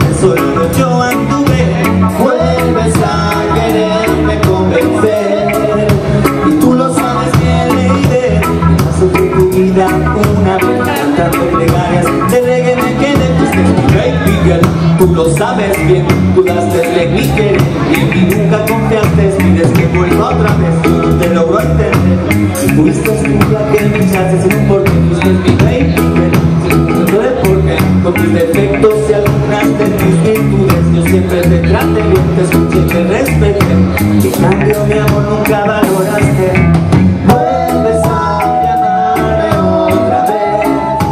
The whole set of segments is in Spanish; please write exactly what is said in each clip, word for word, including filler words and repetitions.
desolado yo anduve. Vuelves a quererme convencer, y tú lo sabes bien, Lady. Paso de tu vida una vez cantando plegarias de reggae me quedé. Fuiste mi baby girl, tú lo sabes bien. Dudaste de mi querer y en mí nunca confiaste. Pides que vuelva otra vez, yo no te logro entender. Si fuiste tú la que me echaste sin un porqué, fuiste mi baby girl. No sé por qué, con tus defectos y algunas de tus virtudes, yo siempre te traté bien, te escuché y te respeté. En cambio mi amor nunca valoraste. Vuelves a llamarme otra vez,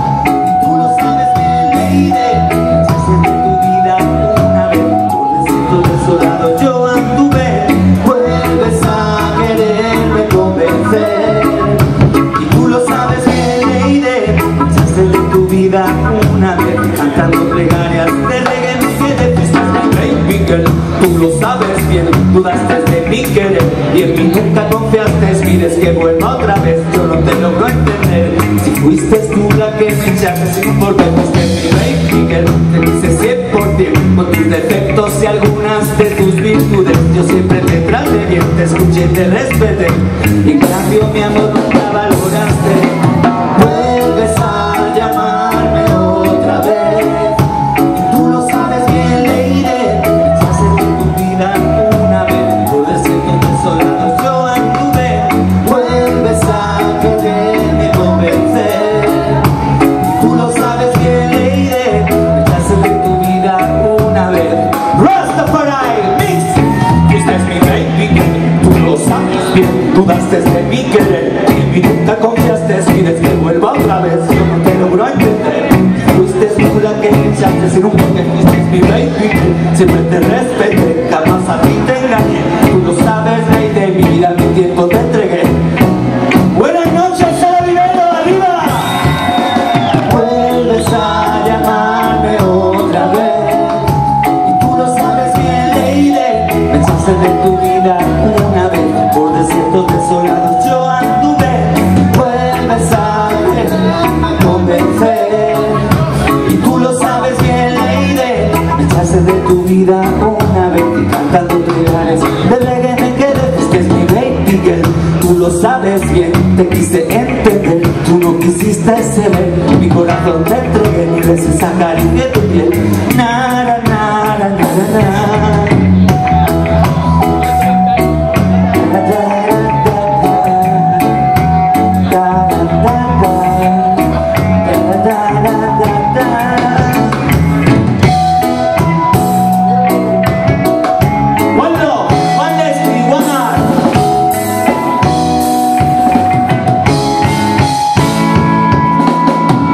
y tú lo sabes bien, Lady. Echaste de tu vida una vez, por desierto desolado yo anduve. Vuelves a quererme convencer, y tú lo sabes bien, Lady. Echaste de tu vida una vez cantando plegarias de reggae me quedé. Fuiste mi baby girl, tú lo sabes bien. Dudaste de mi querer y en mí nunca confiaste. Pides que vuelva otra vez, yo no te logro entender. Si fuiste tú la que me echaste sin por qué, fuiste mi baby girl. Te quise cien por ti, con tus defectos y algunas de tus virtudes, yo siempre te traté bien, te escuché y te respeté. Y en cambio mi amor nunca valoraste. Vuelves a llamarme otra vez, y tú lo sabes bien, Lady. Echaste de tu vida una vez, por desiertos desolados yo anduve. Vuelves a quererme convencer, y tú lo sabes bien, Lady. Echaste de tu vida una vez. Rastafari Mix. Fuiste mi baby girl, tú lo sabes bien. Dudaste de mi querer y en mí nunca confiaste. Pides que vuelva otra vez, yo no te logro entender. Fuiste tú la que me echaste sin un porqué. Fuiste mi baby girl, siempre te respeté, jamás a ti te engañé. Tú lo sabes, Lady, mi vida, mi tiempo te entregué. Buenas noches, Sara Vivero, arriba. Vuelves a llamarme otra vez, y tú lo sabes bien, Lady. Me echaste de tu vida una vez, por desiertos desolados yo anduve. Vuelves a quererme convencer, y tú lo sabes bien, Lady. Me echaste de tu vida una vez y cantando plegarias de reggae me quedé. Fuiste mi baby girl, tú lo sabes bien. Te quise entender, tú no quisiste ceder. Mi corazón te entregué, ni veces acaricié tu piel. Nada, nada, nada, nada.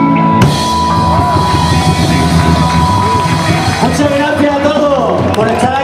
Muchas gracias a todos por estar